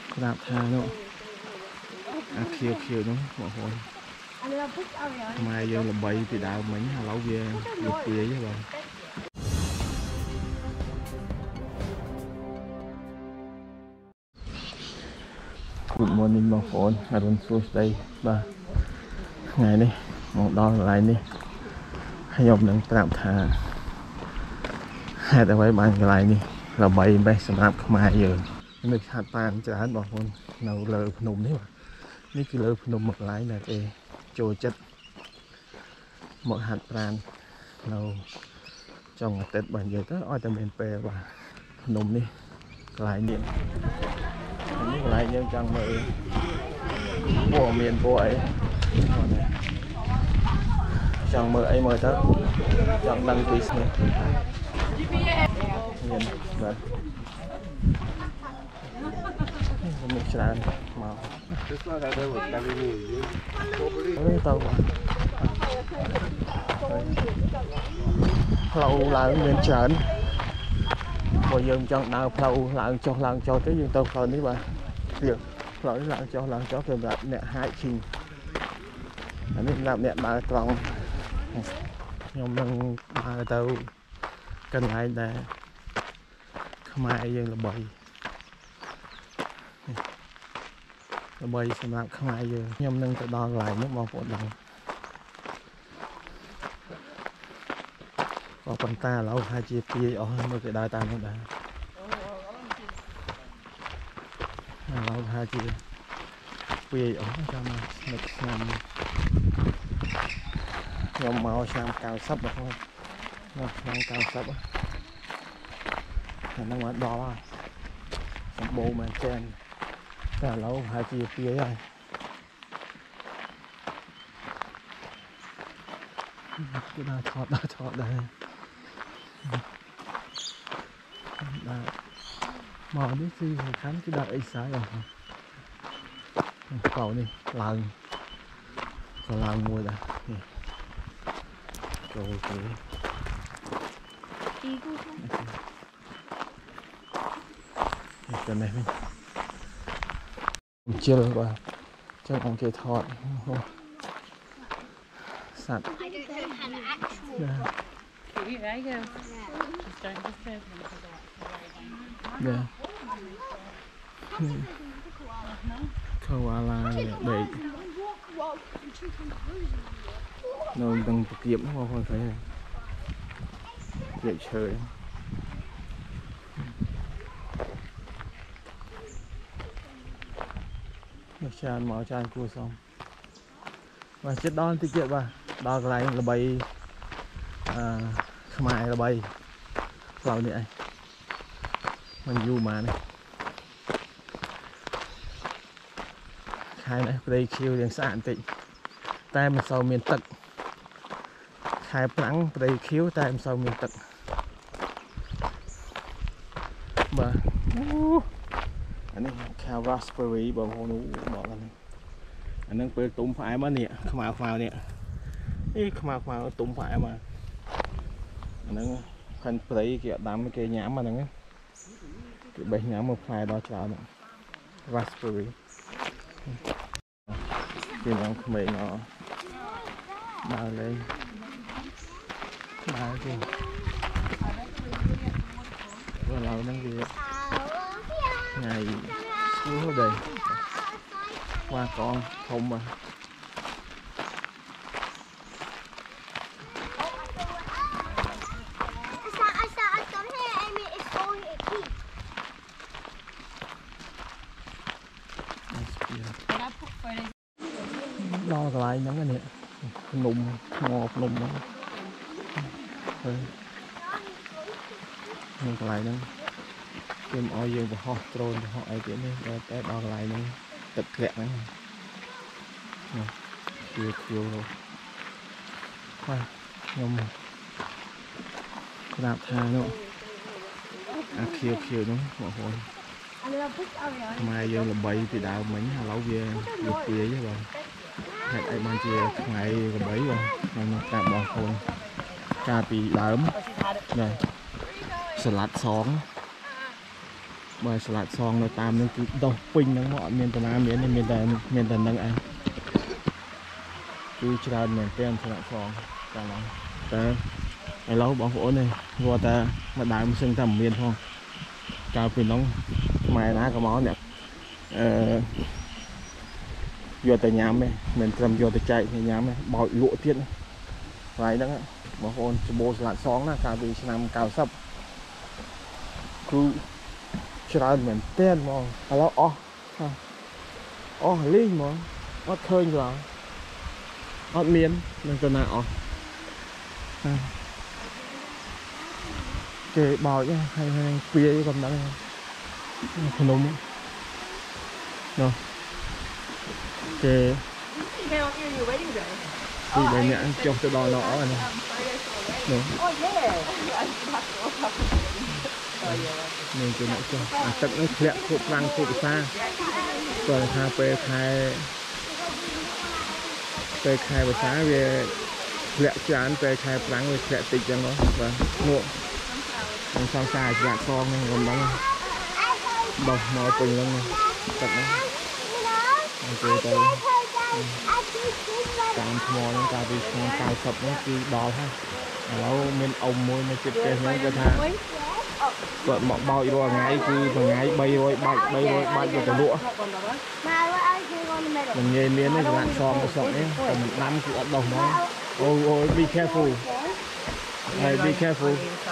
ក្រាបថានោះអាខៀវនោះបងប្អូនខ្មែរយើងល្បីពីដើមមិញឥឡូវវាទាយទេបង Good morning បងប្អូនអរុនសួស្តីបាទថ្ងៃនេះមកដល់កន្លែងនេះខ្ញុំនឹងប្រាប់ថាហេតុអ្វីបានកន្លែងនេះល្បីបែបសម្រាប់ខ្មែរយើងនៅឆាតបានច្រើនបងប្អូននៅលើភ្នំនេះបាទនេះគឺលើភ្នំមួយកន្លែងដែលគេចូលចិត្តមកហាត់ប្រាណនៅចុងអាទិត្យបាទនិយាយទៅឲ្យតែមានពេលបាទភ្នំនេះកន្លែងនេះកន្លែងយើងចង់មើលព័ត៌មានពួកអីចង់មើលអីមើលទៅចង់ដឹងពីស្នេះមានបាទមានច្រើនមកទៅផ្លូវឡើងមានច្រើនព្រោះយើងចង់ដើរផ្លូវឡើងចុះទៅយើងទៅផ្លូវនេះបាទផ្លូវនេះឡើងចុះគឺសម្រាប់អ្នក hiking អានេះសម្រាប់អ្នកដើរត្រង់ខ្ញុំនឹងដើរទៅកន្លែងដែលខ្មែរយើងល្បីសម្រាប់ខ្មែរយើងខ្ញុំនឹងទៅដល់កន្លែងនេះបងប្អូនដឹងក៏ប៉ុន្តែឥឡូវហើយជាពីអស់មើលគេដើរតាមនោះដែរឥឡូវហើយជាពីអស់ចាំមកឆ្នាំខ្ញុំមកឆ្នាំ90បងប្អូនមកឆ្នាំ90ហ្នឹងមកដល់ហើយសម្បូរមែនទែនតែឥឡូវហើយជាពីហើយគេដើរថតដែរបាទមកនេះគឺសំខាន់គឺដាក់អេសាយបងប្អូនផ្លូវនេះឡើងក៏ឡើងមួយដែរនេះចូលទៅនេះវិញជិលបាទចឹងអង្គគេថតសត្វខោអាឡាដេកនៅទាំងប្រគៀបបងប្អូនឃើញទេឈើមកចានមកចានគួរសមបាទចិត្តដល់តិចទៀតបាទដល់កន្លែងល្បីខ្មែរល្បីផ្លូវនេះឯងមិនយូរមកនេះខែនេះព្រៃខៀវរៀងស្អាតបន្តិចតែមិនសូវមានទឹកខែប្រាំងព្រៃខៀវតែមិនសូវមានទឹកបាទអានេះ Raspberry បងប្អូនមកនេះអានឹងពេលទុំផ្អែមនេះខ្មៅនេះខ្មៅទុំផ្អែមអាហ្នឹងផាន់ព្រៃគេដាំគេញ៉ាំអាហ្នឹងគេបេះញ៉ាំមកផ្លែដល់ច្រើន Raspberry គេញ៉ាំក្មេងដើរលេងដើរគេឥឡូវហ្នឹងវាថ្ងៃស្រួលដែរqua con thùng mà đo lại những cái này nùng ngọt nùng đó nhưng lại nó tìm oi dương và họ trôn họ ấy kiểu này để đo lại nhữngទឹកធ្លាក់ហ្នឹងខៀវបាទខ្ញុំប្រាប់ថានោះអាខៀវនោះបងប្អូនខ្មែរយើងល្បីពីដើមមិញឥឡូវវាទាយទេបងហេតុអីបានជាថ្ងៃល្បីបងខ្ញុំនឹងប្រាប់បងប្អូនកាលពីដើមណាសាឡាត់សង bởi salad xong nó tam nên cứ đâu pin nó ngọn miền tây nam miền này miền tây đang ăn cứ chả miền tây salad xong cả lắm ta ai lâu bỏ phổ này qua ta mà đại một sân thầm miền không cà phê nóng mai ná có món nè vô tới nhà mình cầm vô tới chạy thì nhà bòi lụa tiết vậy đó bỏ phổ bố salad xong là cà phê nam cao sấp cứ chả miền tây mà alo linh mà ót khơi rồi ót miên nên cho nào cái bò chứ hay bia còn đó khăn nôm rồi cái thì để nhãn cho tôi đo nó rồi nè nên cái này cho tận nó lẹ thuộc răng thuộc xa còn tha pe khai bữa sáng về lẹ chán pe khai răng về lẹ tịch chẳng đó và nguội còn sao xài dạ con này còn bóng bọc màu quỳnh lên này tận nó ok tới cảm mò nó cả vì nó cào sập nó cứ đo ha lâu bên ông môi nó chụp cái nó cho tha vợ mọc bao rồi ngay cứ mà ngay bay rồi bay rồi cái lụa mình nghe miếng này bạn xong nó sống ấy tầm năm cứ ở đồng nó oh be careful be careful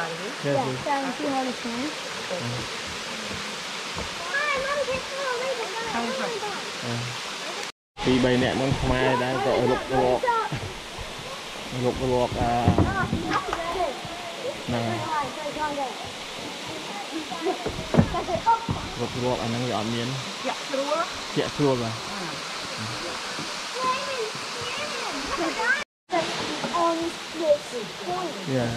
thì bầy nè nó mai đã gọi lục nè lục anh đang dọn miếng chẹt chua mà yeah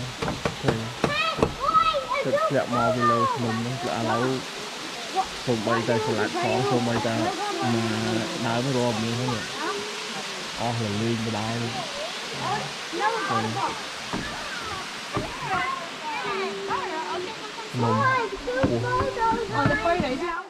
thực lẹ mò về lâu mình nó là lâu xong bay tay salad khó xong bay ta mà đá mới rôm như thế này là liên với đá nồng